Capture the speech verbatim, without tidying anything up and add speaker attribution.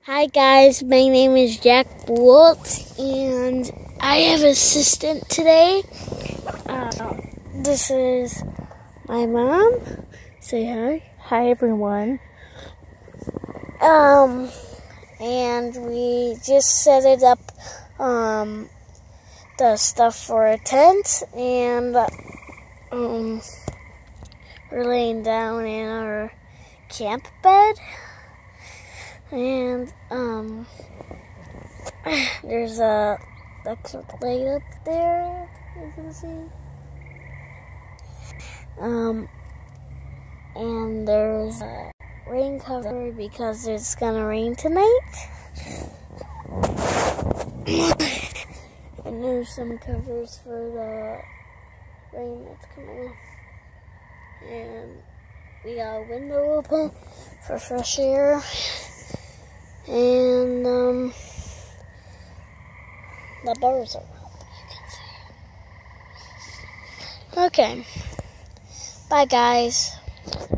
Speaker 1: Hi guys, my name is Jack Buchholz, and I have an assistant today. Uh, this is my mom. Say hi.
Speaker 2: Hi everyone.
Speaker 1: Um, and we just set it up, um, the stuff for a tent, and um, we're laying down in our camp bed. And, um, there's a electric light up there, you can see. Um, and there's a rain cover because it's gonna rain tonight. And there's some covers for the rain that's coming. And we got a window open for fresh air. And, um, the bars are up, you can see. Okay. Bye, guys.